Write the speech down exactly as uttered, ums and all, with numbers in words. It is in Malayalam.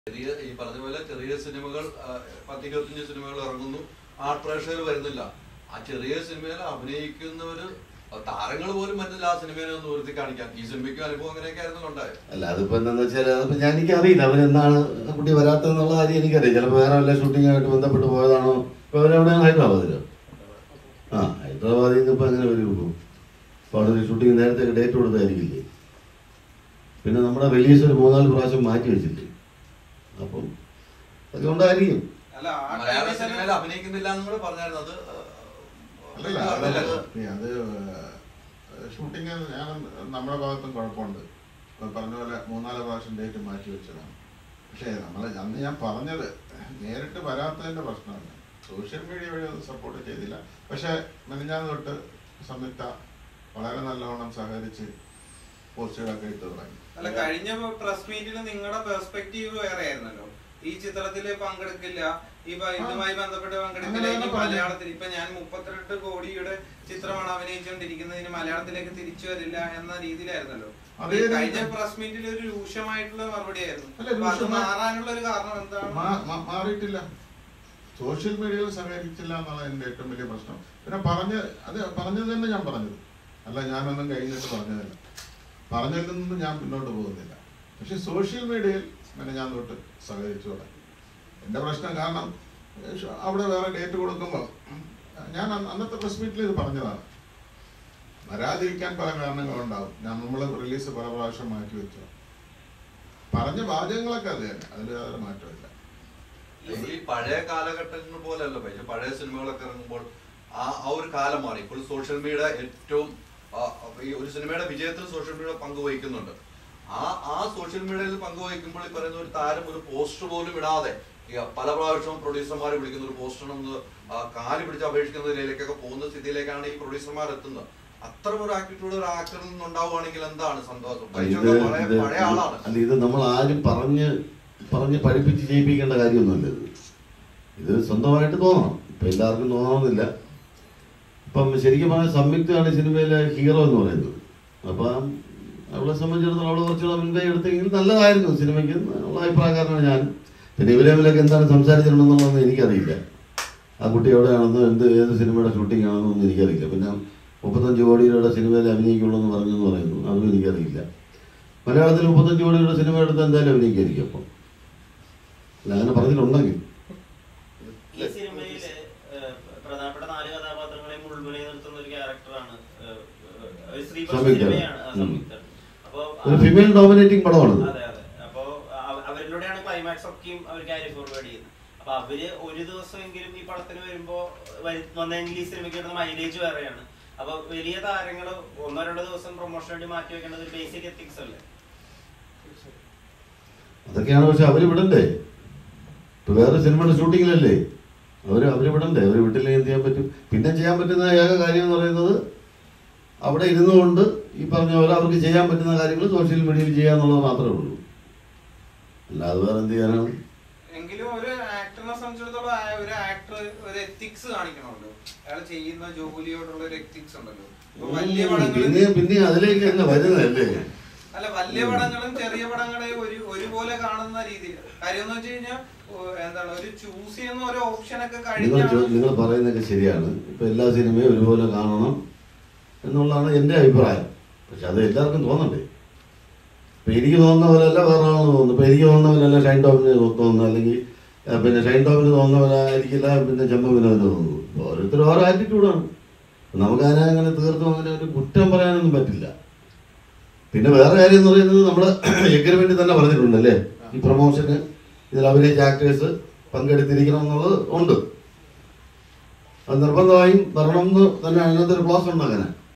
ചെറിയ ഈ പറഞ്ഞ പോലെ ചെറിയ സിനിമകൾ പത്ത് ഇരുപത്തിയഞ്ച് സിനിമകൾ ഇറങ്ങുന്നു, ആ പ്രേക്ഷകർ വരുന്നില്ല. ആ ചെറിയ സിനിമയിൽ അഭിനയിക്കുന്നവര് താരങ്ങൾ പോലും വരുന്നില്ല ആ സിനിമയെ ഒന്ന് ഉയർത്തി കാണിക്കാൻ. ഈ സിനിമയ്ക്കും അനുഭവം അങ്ങനെയൊക്കെ ആയിരുന്നു ഉണ്ടായത്. അല്ല, അതിപ്പോ എന്താന്ന് വെച്ചാൽ അതിപ്പോ ഞാൻ എനിക്കറിയില്ല അവരെന്താണ് കുട്ടി വരാത്തതെന്നുള്ള കാര്യം എനിക്കറിയാം. ചിലപ്പോൾ വേറെ വല്ല ഷൂട്ടിങ്ങായിട്ട് ബന്ധപ്പെട്ട് പോയതാണോ? ഇപ്പൊ അവരെവിടെയാണ്? ഹൈദരാബാദിലോ? ആ, ഹൈദരാബാദിൽ നിന്ന് ഇപ്പൊ അങ്ങനെ വരുള്ളൂ. അപ്പൊ അവിടെ ഒരു ഷൂട്ടിങ് നേരത്തെ ഡേറ്റ് കൊടുത്തായിരിക്കില്ലേ. പിന്നെ നമ്മുടെ റിലീസ് ഒരു മൂന്നാല് പ്രാവശ്യം മാറ്റി വെച്ചില്ലേ. അപ്പം അതുകൊണ്ടായിരിക്കും. മലയാള സിനിമയിൽ അഭിനയിക്കുന്നില്ല എന്ന് കൂടെ പറഞ്ഞായിരുന്നു. അത് അത് ഷൂട്ടിങ് ഞാൻ നമ്മുടെ ഭാഗത്തും കുഴപ്പമുണ്ട്. പറഞ്ഞ പോലെ മൂന്നാല് പ്രാവശ്യം ഡേറ്റ് മാറ്റി വെച്ചതാണ്. പക്ഷേ നമ്മൾ അന്ന് ഞാൻ പറഞ്ഞത് നേരിട്ട് വരാത്തതിൻ്റെ പ്രശ്നമാണ്. സോഷ്യൽ മീഡിയ വഴി അത് സപ്പോർട്ട് ചെയ്തില്ല. പക്ഷേ മെനഞ്ഞാന്ന് തൊട്ട് സംയുക്ത വളരെ നല്ലവണ്ണം സഹകരിച്ച് പോസ്റ്റുകളൊക്കെ ഇട്ട് തുടങ്ങി. അല്ല, കഴിഞ്ഞ പ്രസ് മീറ്റിൽ നിങ്ങളുടെ പെർസ്പെക്റ്റീവ് വേറെ ആയിരുന്നല്ലോ. ഈ ചിത്രത്തില് പങ്കെടുക്കില്ല, ഈ ഇതുമായി ബന്ധപ്പെട്ട് പങ്കെടുക്കില്ല, ഇനി മലയാളത്തിൽ ഇപ്പൊ ഞാൻ മുപ്പത്തിരണ്ട് കോടിയുടെ ചിത്രമാണ് അഭിനയിച്ചുകൊണ്ടിരിക്കുന്നതിന് മലയാളത്തിലേക്ക് തിരിച്ചു വരില്ല എന്ന രീതിയിലായിരുന്നല്ലോ. കഴിഞ്ഞ പ്രസ് മീറ്റിൽ ഒരു രൂക്ഷമായിട്ടുള്ള മറുപടി ആയിരുന്നു. മാറാനുള്ള ഒരു കാരണം എന്താണ്? മാറിയിട്ടില്ല. സോഷ്യൽ മീഡിയയിൽ സഹകരിച്ചില്ല എന്നുള്ള എന്റെ ഏറ്റവും വലിയ പ്രശ്നം. പിന്നെ പറഞ്ഞ അത് പറഞ്ഞത് തന്നെ ഞാൻ പറഞ്ഞത് അല്ല, ഞാനൊന്നും കഴിഞ്ഞിട്ട് പറഞ്ഞതല്ല. പറഞ്ഞതിൽ നിന്നും ഞാൻ മുന്നോട്ട് പോകുന്നില്ല. പക്ഷെ സോഷ്യൽ മീഡിയയിൽ പിന്നെ ഞാൻ തൊട്ട് സഹകരിച്ചു തുടങ്ങി. എൻ്റെ പ്രശ്നം കാരണം അവിടെ വേറെ ഡേറ്റ് കൊടുക്കുമ്പോൾ ഞാൻ അന്നത്തെ പ്രസ് മീറ്റിൽ ഇത് പറഞ്ഞതാണ്. വരാതിരിക്കാൻ പല കാരണങ്ങളുണ്ടാവും. ഞാൻ നമ്മൾ റിലീസ് പല പ്രാവശ്യം മാറ്റി വെച്ചു. പറഞ്ഞ വാചകങ്ങളൊക്കെ അത് തന്നെ, അതിൽ യാതൊരു മാറ്റമില്ല. ഈ പഴയ കാലഘട്ടങ്ങൾ പോലെയല്ല. പക്ഷേ പഴയ സിനിമകളൊക്കെ ഇറങ്ങുമ്പോൾ ആ ആ ഒരു കാലം മാറി. ഇപ്പോൾ സോഷ്യൽ മീഡിയ ഏറ്റവും ഈ ഒരു സിനിമയുടെ വിജയത്തിൽ സോഷ്യൽ മീഡിയ പങ്കുവഹിക്കുന്നുണ്ട്. ആ ആ സോഷ്യൽ മീഡിയയിൽ പങ്കുവഹിക്കുമ്പോൾ ഈ പറയുന്ന ഒരു താരം ഒരു പോസ്റ്റർ പോലും ഇടാതെ പല പ്രാവശ്യവും പ്രൊഡ്യൂസർമാരെ വിളിക്കുന്ന ഒരു പോസ്റ്ററിനൊന്ന് കാല് പിടിച്ച് അപേക്ഷിക്കുന്നതിലേക്കൊക്കെ പോകുന്ന സ്ഥിതിയിലേക്കാണ് ഈ പ്രൊഡ്യൂസർമാർ എത്തുന്നത്. അത്തരം ഒരു ആക്ടിവിറ്റിയുടെ ഒരു ആക്ടറിൽ നിന്നുണ്ടാവുകയാണെങ്കിൽ എന്താണ് സന്തോഷം? പഴയ ആളാണ്. അല്ല, ഇത് നമ്മൾ ആരും പറഞ്ഞ് പറഞ്ഞ് പഠിപ്പിച്ച് ചെയ്യിപ്പിക്കേണ്ട കാര്യമൊന്നുമില്ല. ഇത് ഇത് സ്വന്തമായിട്ട് തോന്നണം. ഇപ്പം എല്ലാവർക്കും തോന്നണമെന്നില്ല. ഇപ്പം ശരിക്കും പറഞ്ഞാൽ സംയുക്തമാണ് സിനിമയിലെ ഹീറോ എന്ന് പറയുന്നത്. അപ്പം അവളെ സംബന്ധിച്ചിടത്തോളം അവളെ കുറച്ചുകൂടെ മുൻകൈ എടുത്തെങ്കിൽ നല്ലതായിരുന്നു സിനിമയ്ക്ക് ഉള്ള അഭിപ്രായക്കാരനാണ് ഞാൻ. പിന്നെ ഇവരെ തമ്മിലൊക്കെ എന്താണ് സംസാരിച്ചിട്ടുണ്ടെന്നുള്ളതൊന്നും എനിക്കറിയില്ല. ആ കുട്ടി എവിടെയാണെന്നോ എന്ത് ഏത് സിനിമയുടെ ഷൂട്ടിംഗ് ആണെന്നൊന്നും എനിക്കറിയില്ല. പിന്നെ മുപ്പത്തഞ്ച് കോടിയുടെ സിനിമയിൽ അഭിനയിക്കുള്ളൂ എന്ന് പറഞ്ഞെന്ന് പറയുന്നു, അതും എനിക്കറിയില്ല. മലയാളത്തിൽ മുപ്പത്തഞ്ച് കോടിയുടെ സിനിമ എടുത്ത് എന്തായാലും അഭിനയിക്കായിരിക്കും. അപ്പം അല്ല, അങ്ങനെ പറഞ്ഞിട്ടുണ്ടെങ്കിൽ ഈ സിനിമയില് പ്രധാനപ്പെട്ട നാല് കഥാപാത്രങ്ങളെ മുൾമുനയിൽ നിർത്തുന്ന ഒരു ക്യാരക്ടറാണ് ഒരു ഫീമെയിൽ ഡോമിനേറ്റിംഗ് പടമാണ്. അതെ അതെ. അപ്പൊ അവരിലൂടെയാണ് ക്ലൈമാക്സ് ഒക്കെയും അവർ ക്യാരി ഫോർവേഡ് ചെയ്യുന്നത്. അപ്പൊ അവര് ഒരു ദിവസമെങ്കിലും ഈ പടത്തിന് വരുമ്പോ വന്നെങ്കിൽ ഈ സിനിമയ്ക്ക് കിട്ടുന്ന മൈലേജ് വേറെയാണ്. അപ്പൊ വലിയ താരങ്ങൾ ഒന്നോ രണ്ടോ ദിവസം പ്രൊമോഷന് വേണ്ടി മാറ്റി വെക്കേണ്ടത് ഒരു ബേസിക് എത്തിക്സ് അല്ലേ? അതൊക്കെയാണ്. പക്ഷെ അവര് വിടണ്ടേ? ഇപ്പൊ വേറെ സിനിമയുടെ ഷൂട്ടിങ്ങിലല്ലേ അവര് അവര് വിടണ്ടേ? അവര് വിട്ടില്ലെങ്കിൽ എന്ത് ചെയ്യാൻ പറ്റും? പിന്നെ ചെയ്യാൻ പറ്റുന്ന ഏക കാര്യം എന്ന് പറയുന്നത് അവിടെ ഇരുന്നു കൊണ്ട് ഈ പറഞ്ഞ പോലെ അവർക്ക് ചെയ്യാൻ പറ്റുന്ന കാര്യങ്ങൾ സോഷ്യൽ മീഡിയയിൽ ചെയ്യാന്നുള്ളത് മാത്രമേ ഉള്ളൂ. അല്ലാതെ വേറെ എന്ത് ചെയ്യാനാണ്? എങ്കിലും ഒരു ആക്ടറിനെ സംബന്ധിച്ചിടത്തോളം ഒരു ആക്ടർ ഒരു എത്തിക്സ് കാണിക്കണമല്ലോ. അയാൾ ചെയ്യുന്ന ജോലിയോടുള്ള ഒരു എത്തിക്സ് ഉണ്ടല്ലോ. പിന്നെ പിന്നെ അതിലേക്ക് തന്നെ വരുന്നതല്ലേ? അല്ല, വലിയ പടങ്ങളും ചെറിയ പടങ്ങളെയും ഒരു ഒരുപോലെ കാണുന്ന രീതിയിൽ കാര്യം എന്ന് വെച്ച് കഴിഞ്ഞാൽ എന്താണ് ഒരു ചൂസ് ചെയ്യുന്ന ഒരു ഓപ്ഷനൊക്കെ കഴിഞ്ഞാൽ നിങ്ങൾ പറയുന്നതൊക്കെ ശരിയാണ്. ഇപ്പൊ എല്ലാ സിനിമയും ഒരുപോലെ കാണണം എന്നുള്ളതാണ് എൻ്റെ അഭിപ്രായം. പക്ഷെ അത് എല്ലാവർക്കും തോന്നണ്ടേ? ഇപ്പം എനിക്ക് തോന്നുന്ന പോലെയല്ല വേറെ ആളെന്ന് തോന്നുന്നു. ഇപ്പം എനിക്ക് തോന്നുന്ന പോലെയല്ല ഷൈൻ ടോമിന് തോന്നുന്നു, അല്ലെങ്കിൽ പിന്നെ ഷൈൻ ടോമിന് തോന്നുന്ന പോലെ ആയിരിക്കില്ല പിന്നെ ചെമ്പവിനോദിന് തോന്നുന്നു. ഓരോരുത്തരും ഓരോ ആറ്റിറ്റ്യൂഡാണ്. നമുക്ക് അതിനെ അങ്ങനെ തീർത്തും അങ്ങനെ ഒരു കുറ്റം പറയാനൊന്നും പറ്റില്ല. പിന്നെ വേറെ കാര്യം എന്ന് പറയുന്നത് നമ്മൾ എഗ്രിമെന്റ് തന്നെ പറഞ്ഞിട്ടുണ്ടല്ലേ, ഈ പ്രൊമോഷന് ഇതിൽ അഭിനയിച്ച ആക്ടേഴ്സ് പങ്കെടുത്തിരിക്കണം എന്നുള്ളത് ഉണ്ട്. അത് നിർബന്ധമായും വരണം എന്ന് തന്നെ അതിനകത്തൊരു ക്ലാസ് ഉണ്ട്. അങ്ങനെ